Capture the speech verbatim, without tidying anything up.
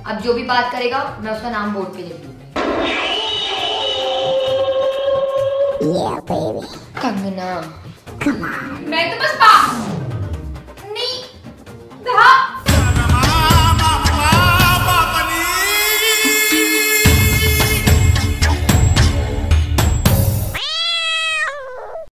अब जो भी बात करेगा मैं उसका नाम बोर्ड पे लिख दूंगी। Yeah, baby. Kangana. Come on. मैं तो बस पा